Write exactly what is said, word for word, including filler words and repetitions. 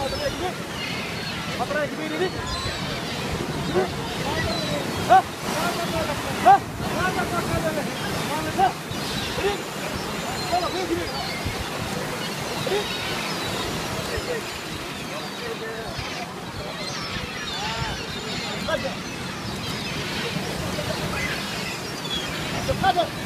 Apa lagi ini? Hah? Hah? Ini. Kalau begini. Ini. Ada. Ada.